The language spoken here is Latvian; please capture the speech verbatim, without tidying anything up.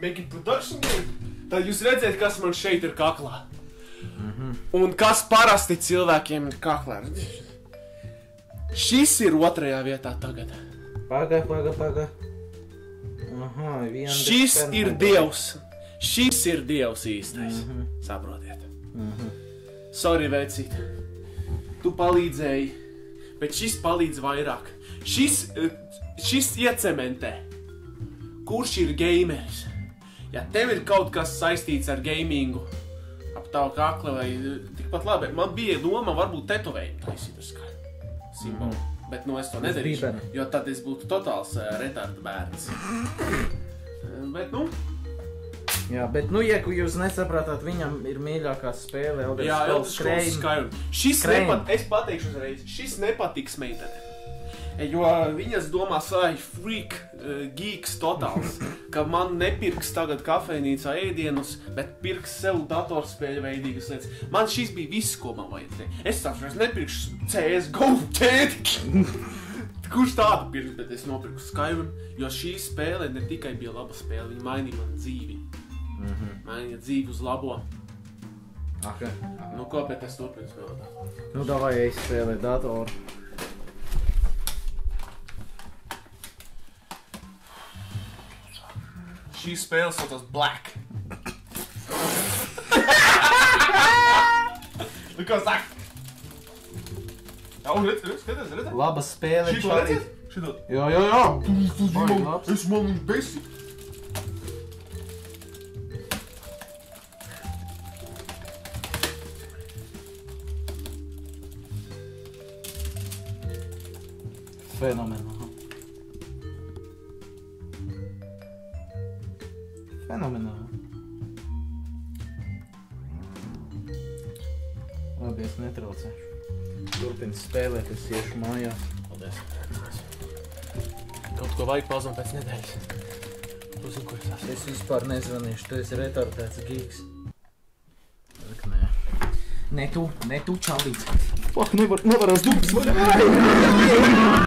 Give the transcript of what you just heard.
Make it production game. Tad jūs redzēt, kas man šeit ir kaklā. Mhm. Un kas parasti cilvēkiem ir kaklā. Šis ir otrajā vietā tagad. Paga, paga, paga. Aha, viena. Šis ir dievs. Šis ir dievs īstais. Mhm. Saprotiet. Mhm. Sorry, vecīt. Tu palīdzēji, bet šis palīdz vairāk. Šis, šis iecementē. Kurš ir gameris? Ja tev ir kaut kas saistīts ar gamingu, ap tavu kakli vai tikpat labi, man bija doma varbūt tetovējumu taisīt uz skaļu simbolu. Mm. Bet nu es to nedarīšu, jo tad es būtu totāls uh, retarda bērns. Bet nu... Jā, bet nu, ja jūs nesaprātāt, viņam ir mīļākā spēle Elder Jā, Elder Scrolls Scrolls Skyrim. Šis Krēm. nepat, es pateikšu uzreiz, šis nepatiks meitenēm. Jo viņas domās, ai, freak, uh, geeks totāls, ka man nepirks tagad kafejnīcā ēdienus, bet pirks sev datorspēļu veidīgas lietas. Man šis bija viss, ko man vajadzēja. Es tāpēc es nepirkšu C S G O ķēdi. Kurš tādu pirks, bet es nopirku Skyrim, jo šī spēle ne tikai bija laba spēle, viņa mainīja man dzīvi. Mhm. Mainīja dzīvi uz labo. Okay. Nu ko, bet es turpinu spēlēt. Nu, davai, es spēlēju datoru. Šī spēle saucas Black. Nu kā saka? Jā, un redz, redz, skaties, redz. Laba spēle. Šī šo redzēt? Šito. Jā, jā, jā. Vai labs? Es man besi. Fenomenāli. Fenomenāli. Labi, es netraucēšu. Turpini spēlēt, es iešu mājās. Paldies. Kaut ko vajag pauzam pēc nedēļas. Tu zini, ko es esmu. Es vispār nezvanīšu, tu esi retardēts geeks. Ak, nē. Ne tu, ne tu čalīts. Fuck, nevar, nevarās dubas vaļā.